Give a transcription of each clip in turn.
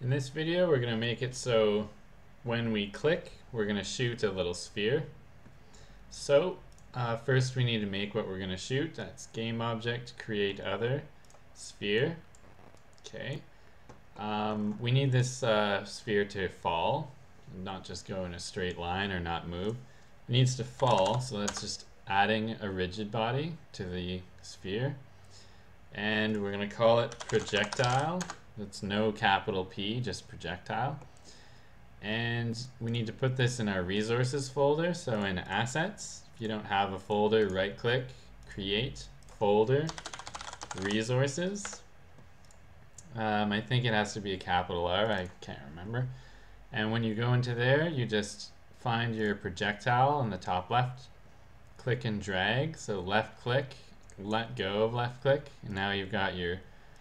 In this video, we're going to make it so when we click, we're going to shoot a little sphere. So first we need to make what we're going to shoot. That's game object, create other, sphere. Okay. We need this sphere to fall, not just go in a straight line or not move. It needs to fall, so that's just adding a rigid body to the sphere. And we're going to call it projectile. That's no capital P, just projectile. And we need to put this in our resources folder. So in assets, if you don't have a folder, right click, create, folder, resources. I think it has to be a capital R, I can't remember. And when you go into there, you just find your projectile on the top left, click and drag. So left click, let go of left click, and now you've got your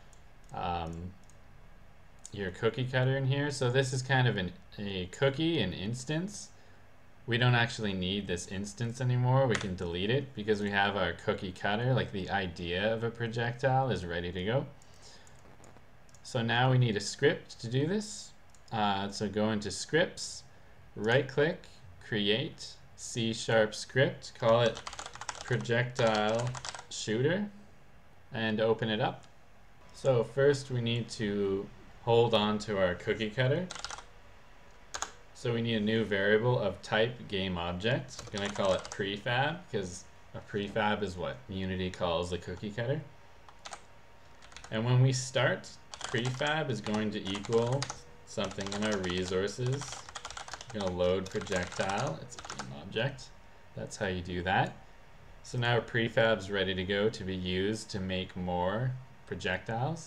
cookie cutter in here. So this is kind of a cookie, an instance. We don't actually need this instance anymore. We can delete it because we have our cookie cutter, like the idea of a projectile is ready to go. So now we need a script to do this. So go into scripts, right click, create, C# script, call it projectile shooter, and open it up. So first we need to hold on to our cookie cutter. So we need a new variable of type game object. I'm going to call it prefab because a prefab is what Unity calls a cookie cutter. And when we start, prefab is going to equal something in our resources. We're going to load projectile. It's a game object. That's how you do that. So now prefab's ready to go to be used to make more projectiles.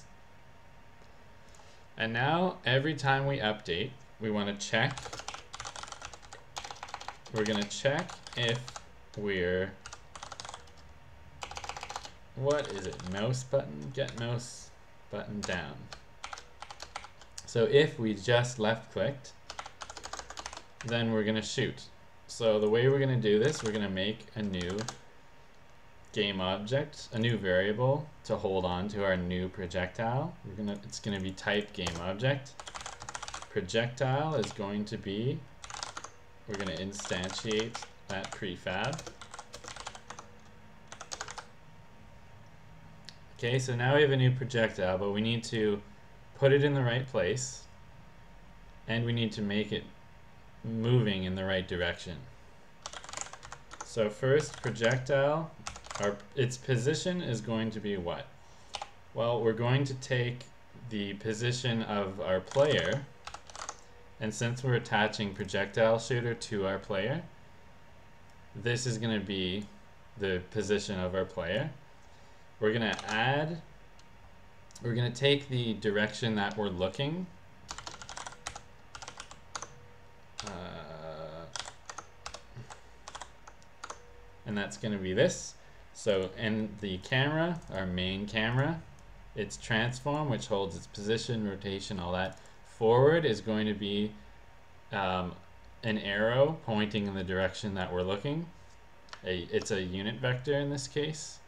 And now every time we update, we want to check. We're going to check if we're, what is it, mouse button, get mouse button down. So if we just left clicked, then we're going to shoot. So the way we're going to do this, we're going to make a new game object, a new variable to hold on to our new projectile. It's going to be type game object. Projectile is going to be, we're going to instantiate that prefab. Okay, so now we have a new projectile, but we need to put it in the right place, and we need to make it moving in the right direction. So first, projectile, its position is going to be what? Well, we're going to take the position of our player, and since we're attaching projectile shooter to our player, this is going to be the position of our player. We're going to take the direction that we're looking. And that's going to be this. So in the camera, our main camera, its transform, which holds its position, rotation, all that. Forward is going to be an arrow pointing in the direction that we're looking. It's a unit vector in this case.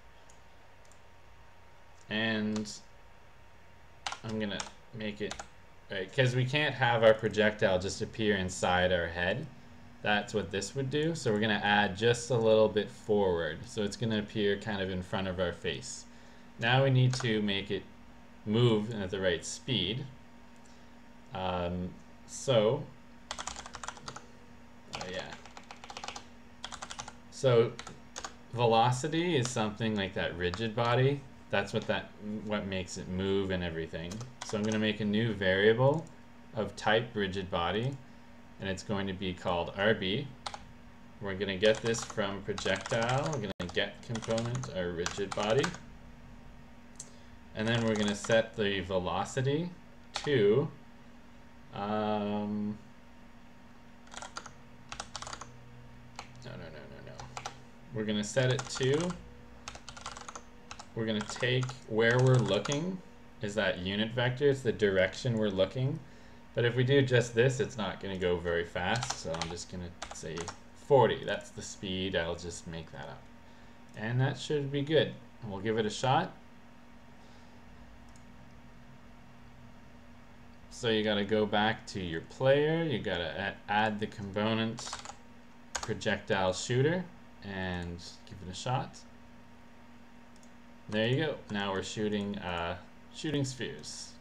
And I'm going to make it, right, because we can't have our projectile just appear inside our head. That's what this would do. So we're going to add just a little bit forward. So it's going to appear kind of in front of our face. Now we need to make it move at the right speed. So velocity is something like that rigid body. That's what makes it move and everything. So I'm going to make a new variable of type rigid body, and it's going to be called RB. We're going to get this from projectile. We're going to get component our rigid body, and then we're going to set the velocity to no. We're going to set it to, we're going to take where we're looking is that unit vector. It's the direction we're looking. But if we do just this, it's not going to go very fast. So I'm just going to say 40. That's the speed. I'll just make that up. And that should be good. We'll give it a shot. So you gotta go back to your player, you gotta add the component projectile shooter and give it a shot. There you go. Now we're shooting shooting spheres.